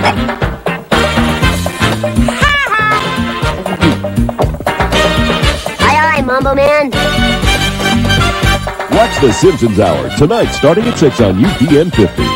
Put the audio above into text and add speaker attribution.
Speaker 1: Aye, Mambo Man.
Speaker 2: Watch the Simpsons Hour tonight starting at 6 on UPN 50.